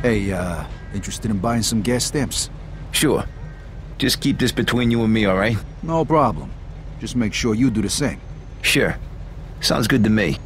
Hey, interested in buying some gas stamps? Sure. Just keep this between you and me, all right? No problem. Just make sure you do the same. Sure. Sounds good to me.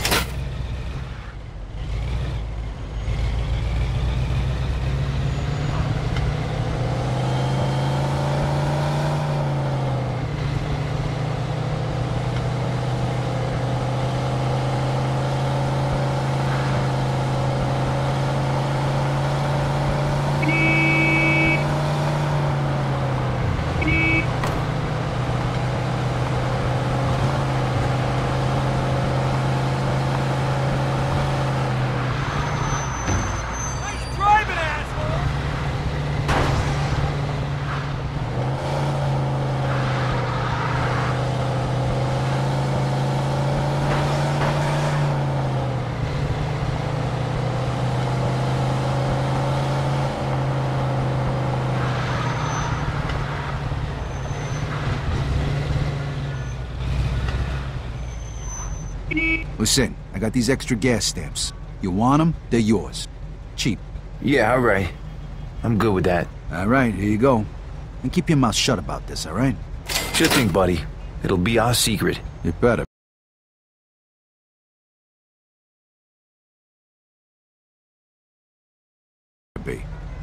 Listen, I got these extra gas stamps. You want them? They're yours. Cheap. Yeah, all right. I'm good with that. All right, here you go. And keep your mouth shut about this, all right? Sure thing, buddy. It'll be our secret. You better. Be.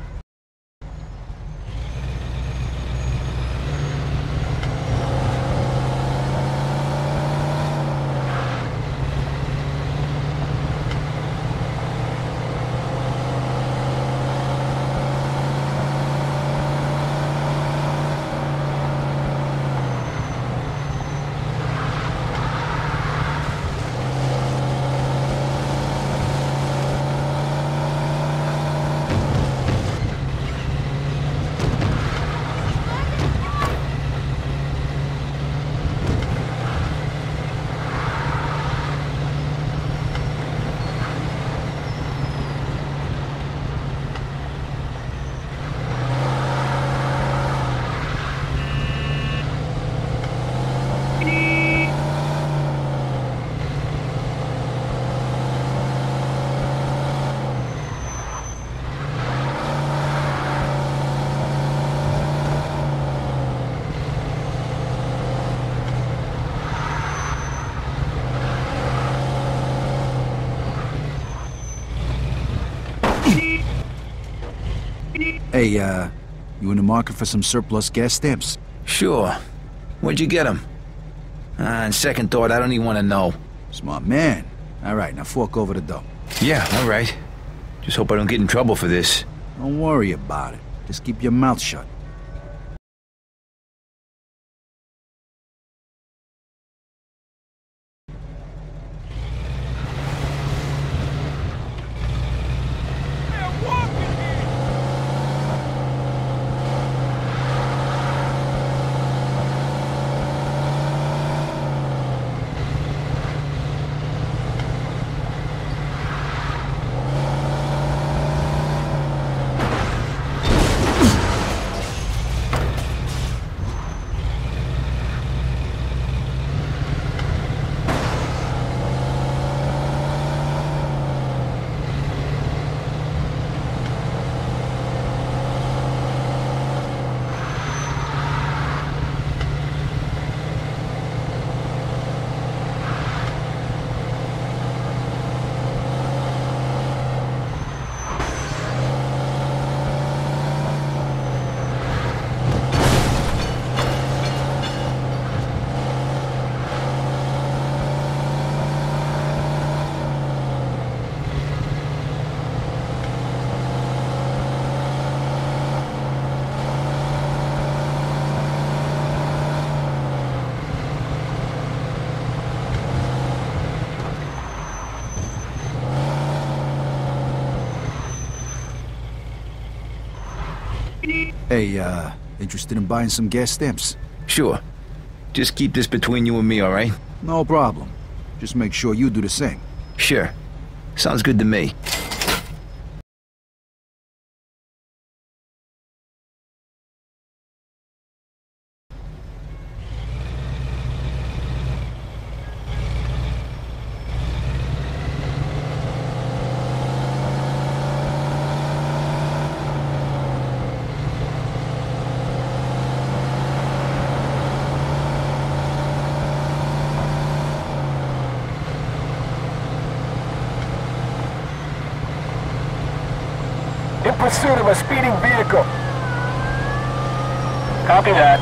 Hey, you in the market for some surplus gas stamps? Sure. Where'd you get them? On second thought, I don't even want to know. Smart man. All right, now fork over the dough. Yeah, all right. Just hope I don't get in trouble for this. Don't worry about it. Just keep your mouth shut. Hey, interested in buying some gas stamps? Sure. Just keep this between you and me, all right? No problem. Just make sure you do the same. Sure. Sounds good to me. pursuit of a speeding vehicle. Copy that.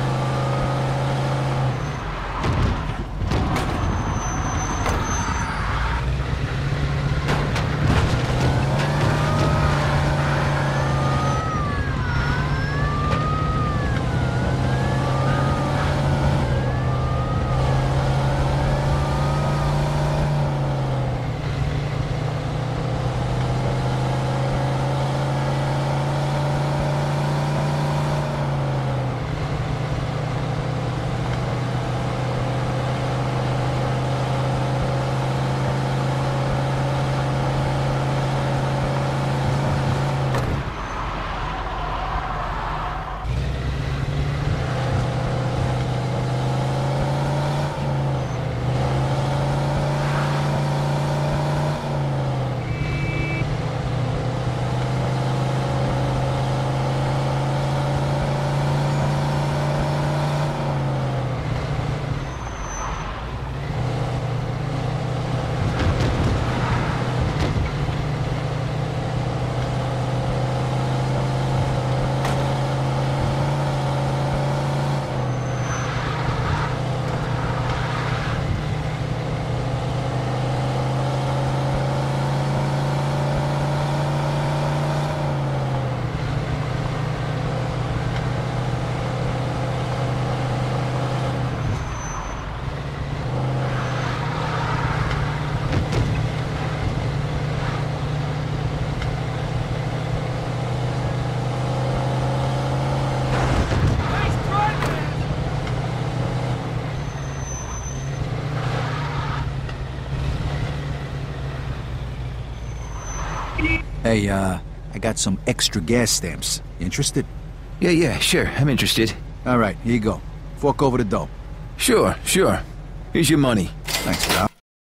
Hey, I got some extra gas stamps. Interested? Yeah, sure. I'm interested. All right, here you go. Fork over the dough. Sure. Here's your money. Thanks, pal.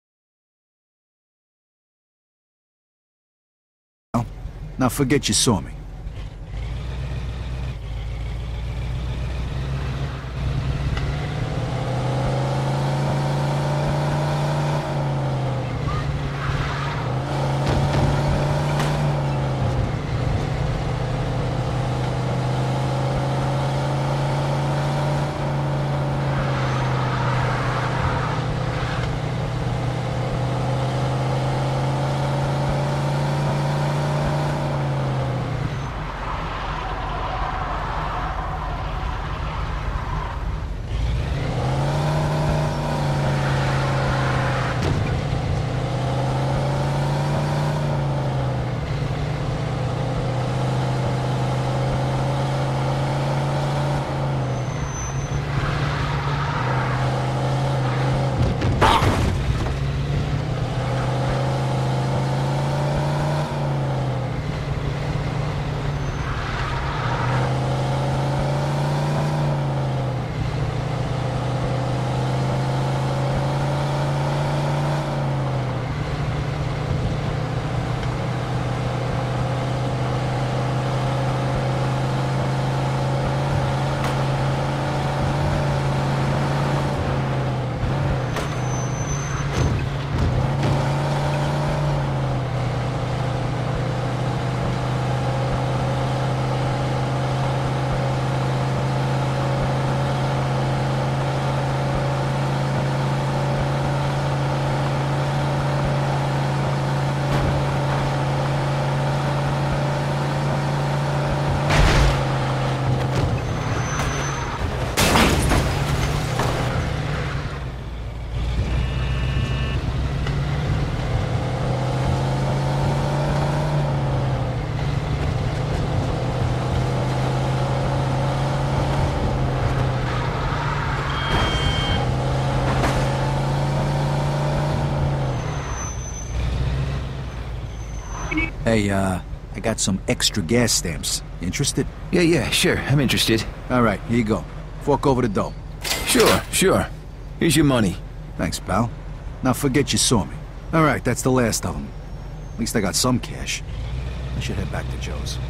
Now forget you saw me. Hey, I got some extra gas stamps. Interested? Yeah, sure. I'm interested. All right, here you go. Fork over the dough. Sure. Here's your money. Thanks, pal. Now forget you saw me. All right, that's the last of them. At least I got some cash. I should head back to Joe's.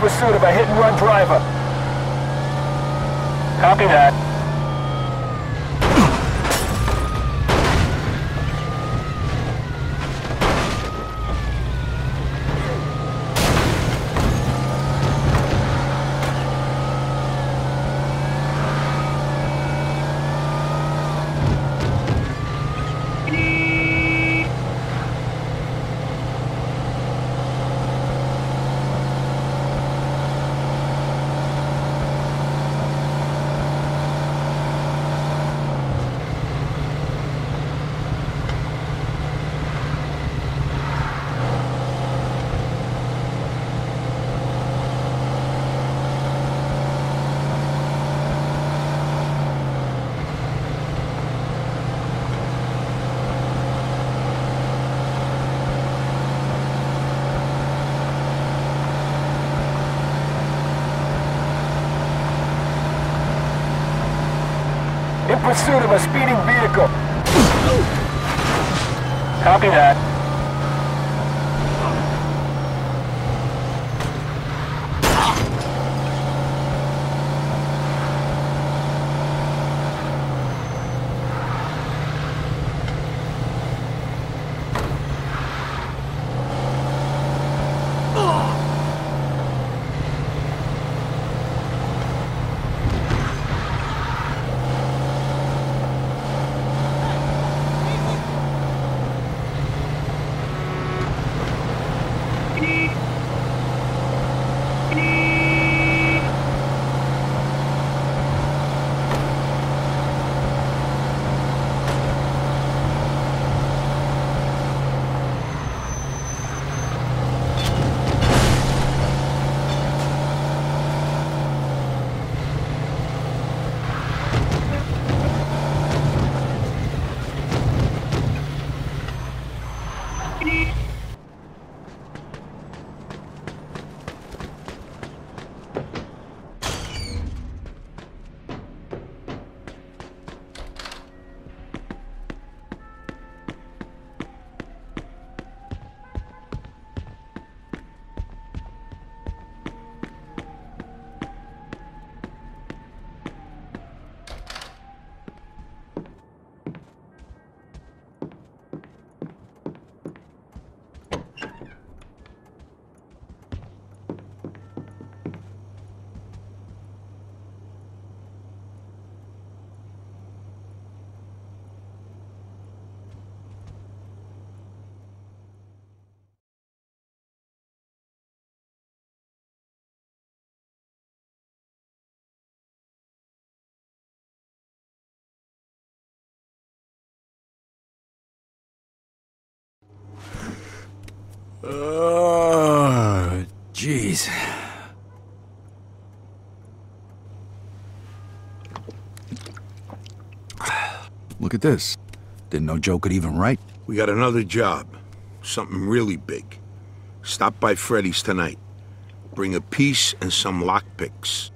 pursuit of a hit-and-run driver. Copy that. In pursuit of a speeding vehicle. Copy that. Jeez. Look at this. Didn't know Joe could even write. We got another job. Something really big. Stop by Freddy's tonight. Bring a piece and some lockpicks.